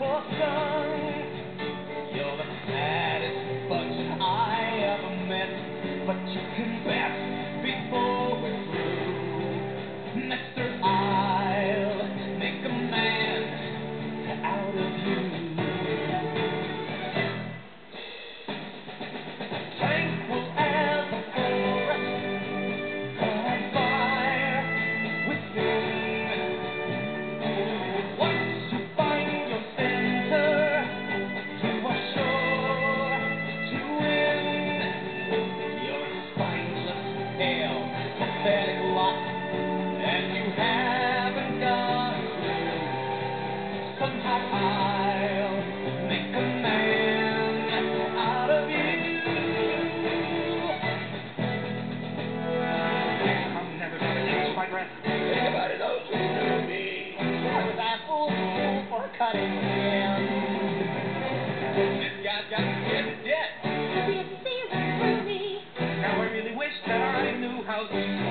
for fun. You're the saddest bunch I ever met, but you can bet before we're through, mister, I'll make a man out of you. Tranquil as a forest, on fire within. Once you find your center, you are sure to win. You're a spineless, pale, pathetic lot, and you haven't got a clue. Somehow I'll make a man out of you. I'm never gonna catch my breath. Anybody knows who knew me? Was I a fool for cutting him? This guy's got me scared to death. You see right through me. Now I really wish that I knew how to